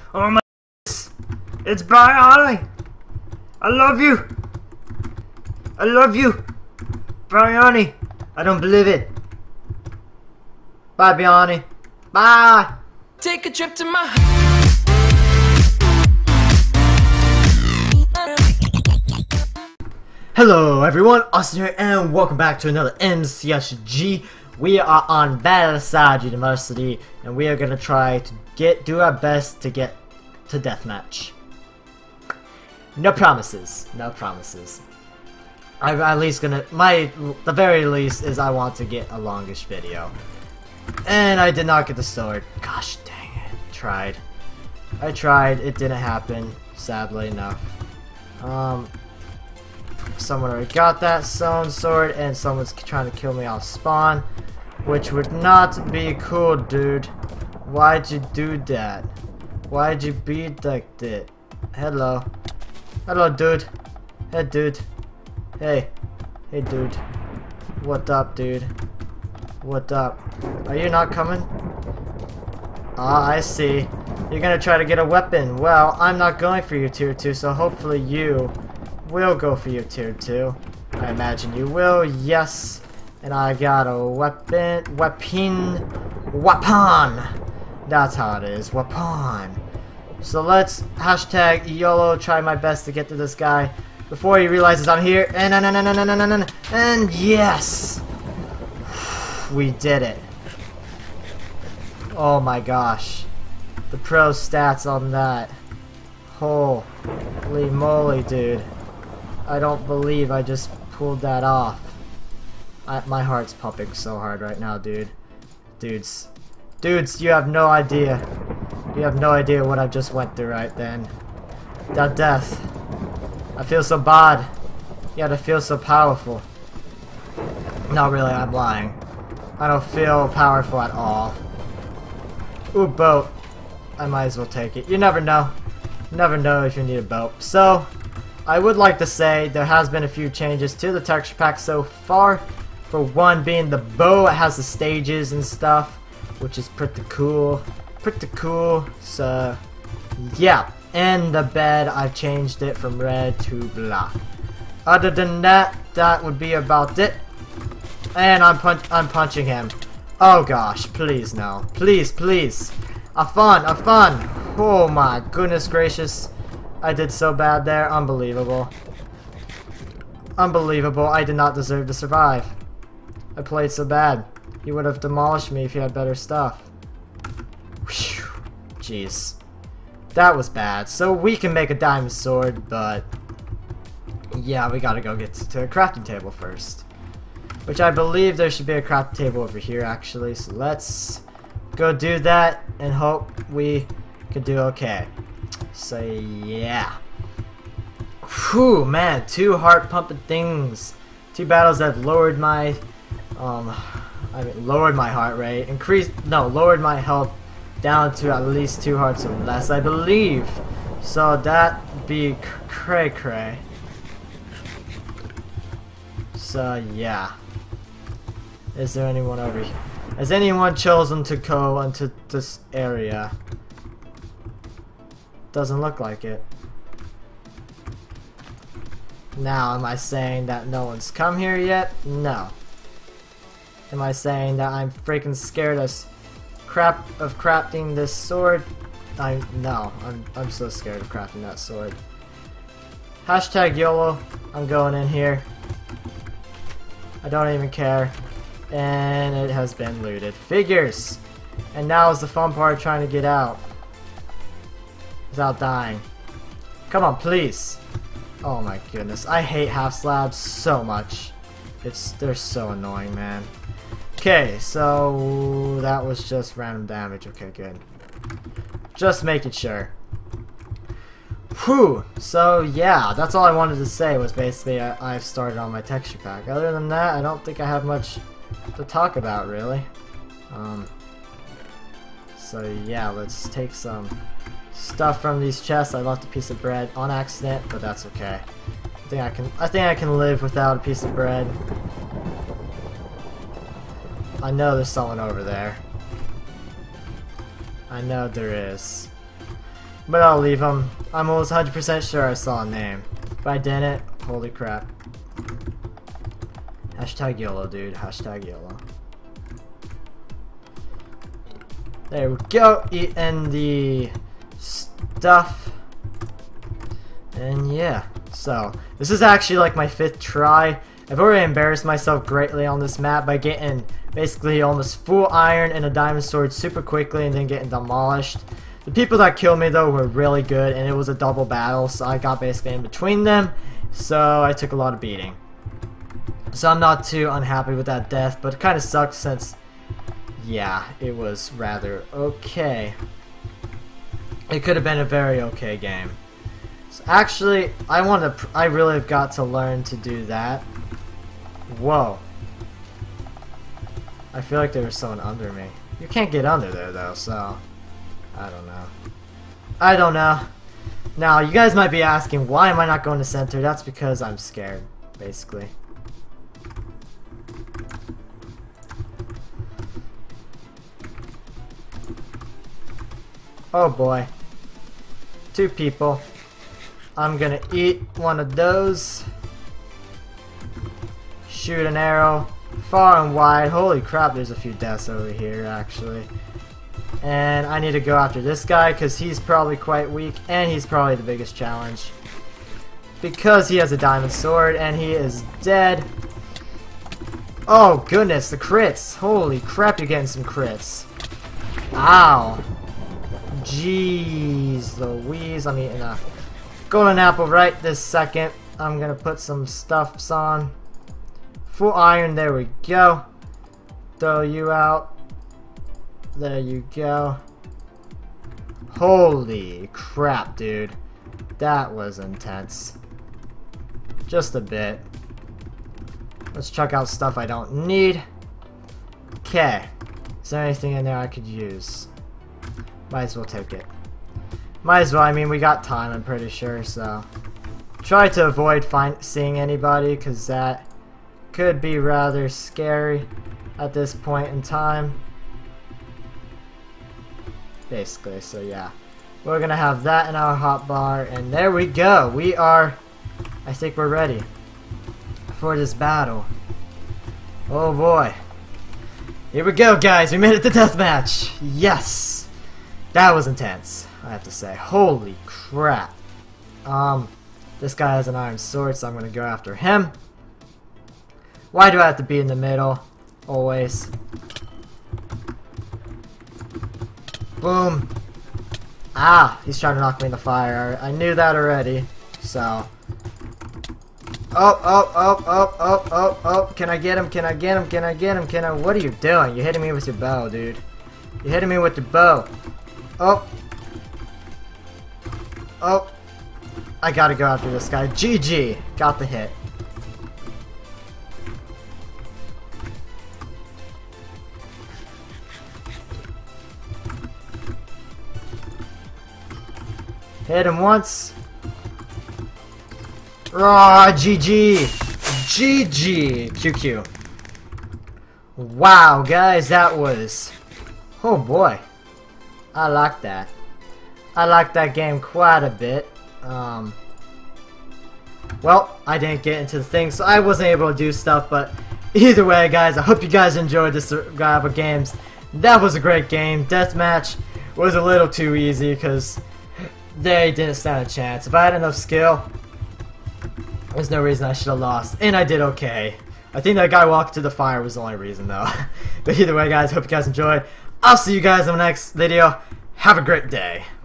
Oh my, it's Bionic! I love you! I love you! Bionic! I don't believe it! Bye, Bionic! Bye! Take a trip to my Hello everyone, Austin here, and welcome back to another MCSG. We are on Battleside University, and we are gonna try to do our best to get to deathmatch. No promises, no promises. I'm at least gonna, the very least is I want to get a longish video. And I did not get the sword. Gosh dang it, I tried, it didn't happen, sadly enough. Someone already got that stone sword, and someone's trying to kill me off spawn, which would not be cool, dude. Why'd you do that? Why'd you be like that? Hello. Hello, dude. Hey, dude. Hey. Hey, dude. What up, dude? What up? Are you not coming? Ah, I see. You're gonna try to get a weapon. Well, I'm not going for your tier 2, so hopefully you will go for your tier 2. I imagine you will, yes. And I got a weapon. That's how it is, weapon. So let's hashtag YOLO, try my best to get to this guy before he realizes I'm here. And yes! We did it. Oh my gosh. The pro stats on that. Holy moly, dude. I don't believe I just pulled that off. My heart's pumping so hard right now, dude. Dudes, you have no idea. You have no idea what I just went through right then. That death. I feel so bad. Yet I feel so powerful. No, really, I'm lying. I don't feel powerful at all. Ooh, boat. I might as well take it. You never know. You never know if you need a boat. So, I would like to say there has been a few changes to the texture pack so far. For one being the bow, it has the stages and stuff, which is pretty cool. Pretty cool. So, yeah. And the bed, I've changed it from red to black. Other than that, that would be about it. And I'm punching him. Oh gosh, please no. Please, please. A fun. Oh my goodness gracious. I did so bad there. Unbelievable. Unbelievable. I did not deserve to survive. I played so bad. He would have demolished me if he had better stuff. Whew. Jeez. That was bad. So we can make a diamond sword, but yeah, we gotta go get to a crafting table first. Which I believe there should be a crafting table over here actually. So let's go do that and hope we can do okay. So yeah. Whew, man, 2 heart pumping things. 2 battles that have lowered my lowered my heart rate, lowered my health down to at least 2 hearts or less, I believe. So that be cray. So yeah. Is there anyone over here? Has anyone chosen to go into this area? Doesn't look like it. Now, am I saying that no one's come here yet? No. Am I saying that I'm freaking scared as crap of crafting this sword? No. I'm so scared of crafting that sword. Hashtag YOLO. I'm going in here. I don't even care. And it has been looted. Figures! And now is the fun part, trying to get out without dying. Come on, please. Oh my goodness. I hate half slabs so much. They're so annoying, man. Okay, so that was just random damage. Okay, good. Just making sure. Whew. So yeah, that's all I wanted to say was basically I've started on my texture pack. Other than that, I don't think I have much to talk about really. So yeah, let's take some stuff from these chests. I left a piece of bread on accident, but that's okay. I think I can live without a piece of bread. I know there's someone over there. I know there is. But I'll leave him. I'm almost 100% sure I saw a name. If I didn't, holy crap. Hashtag YOLO, dude. Hashtag YOLO. There we go. Eating the stuff. And yeah. So, this is actually like my 5th try. I've already embarrassed myself greatly on this map by getting basically almost full iron and a diamond sword super quickly and then getting demolished. The people that killed me though were really good and it was a double battle, so I got basically in between them, so I took a lot of beating. So I'm not too unhappy with that death, but it kind of sucks since, yeah, it was rather okay. It could have been a very okay game. So actually, I really have got to learn to do that. Whoa. I feel like there was someone under me. You can't get under there though, so I don't know. I don't know. Now, you guys might be asking, why am I not going to center? That's because I'm scared, basically. Oh boy. 2 people. I'm gonna eat one of those. Shoot an arrow. Far and wide. Holy crap, there's a few deaths over here, actually. And I need to go after this guy because he's probably quite weak and he's probably the biggest challenge. Because he has a diamond sword and he is dead. Oh goodness, the crits. Holy crap, you're getting some crits. Ow. Jeez Louise, I'm eating a golden apple right this second. I'm gonna put some stuffs on. Full iron, there we go. Throw you out. There you go. Holy crap, dude. That was intense. Just a bit. Let's check out stuff I don't need. Okay. Is there anything in there I could use? Might as well take it. Might as well, I mean, we got time, I'm pretty sure, so. Try to avoid seeing anybody, because that could be rather scary at this point in time. Basically, so yeah. We're gonna have that in our hotbar, and there we go. We are, I think we're ready for this battle. Oh boy. Here we go, guys. We made it to deathmatch. Yes. That was intense, I have to say. Holy crap. This guy has an iron sword, so I'm gonna go after him. Why do I have to be in the middle? Always. Boom. Ah, he's trying to knock me in the fire. I knew that already, so. Oh. Can I get him? Can I get him? Can I get him? Can I? What are you doing? You're hitting me with your bow, dude. You're hitting me with your bow. Oh. I gotta go after this guy. GG. Got the hit. Hit him once. Raw, GG. GG. QQ. Wow, guys, that was... Oh boy. I like that. I like that game quite a bit. Well, I didn't get into the thing, so I wasn't able to do stuff, but either way, guys, I hope you guys enjoyed this Survival Games. That was a great game. Deathmatch was a little too easy, because they didn't stand a chance. If I had enough skill, there's no reason I should have lost. And I did okay. I think that guy walked to the fire was the only reason, though. But either way, guys, hope you guys enjoyed. I'll see you guys in the next video. Have a great day.